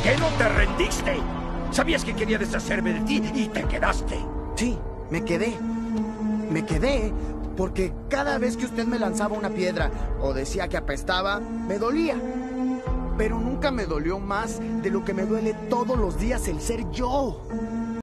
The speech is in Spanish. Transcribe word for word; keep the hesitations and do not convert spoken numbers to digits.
qué no te rendiste? Sabías que quería deshacerme de ti y te quedaste. Sí, me quedé. Me quedé porque cada vez que usted me lanzaba una piedra o decía que apestaba, me dolía. Pero nunca me dolió más de lo que me duele todos los días el ser yo.